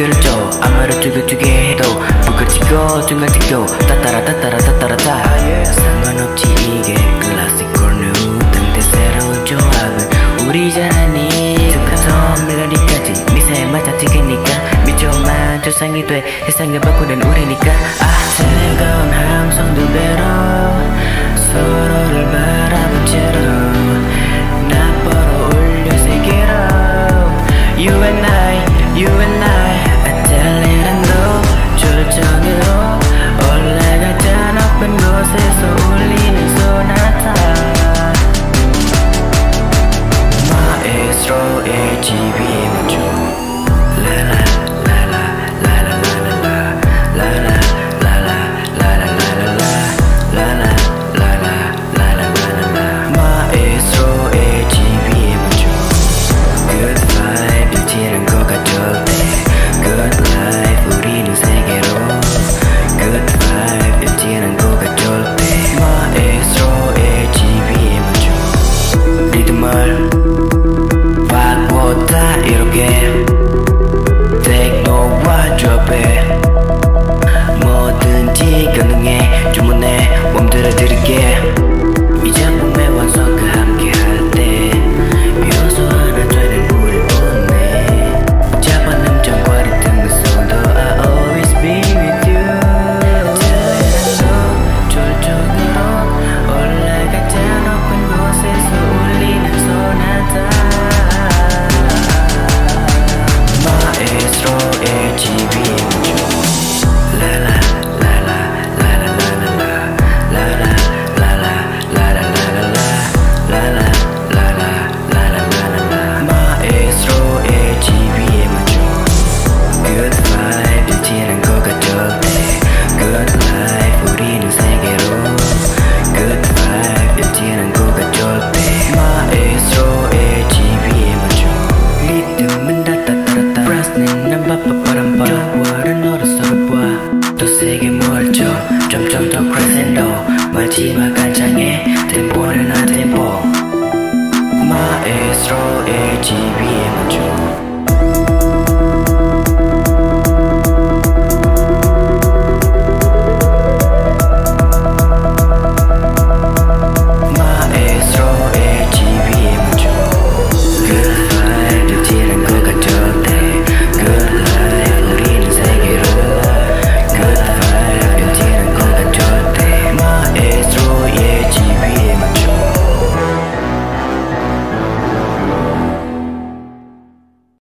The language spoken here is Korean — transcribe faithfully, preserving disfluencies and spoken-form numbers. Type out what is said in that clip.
비교를 줘 아무리 뚜렷하게 해도 부끄지고 중간지고 따따라 따따라 따따라 따 상관없지 이게 클래식 콜뉴 등대 새로운 조합은 우리잖니 특허선 멜로디까지 미세 맞아 찍으니까 미조만 조상이 돼 세상을 바꾸는 우리니까 아 새로운 함성 두 배로 서로를 바라본 채로 나보러 울려 세계로 You and I, you and I 아틀리란 너 절정으로 올라가자 높은 곳에서 울리는 소나타 마에스트로의 집이 멈춰 점점 더 크레센도 마지막 한 장의 템포는 한 템포 마에스트로의 집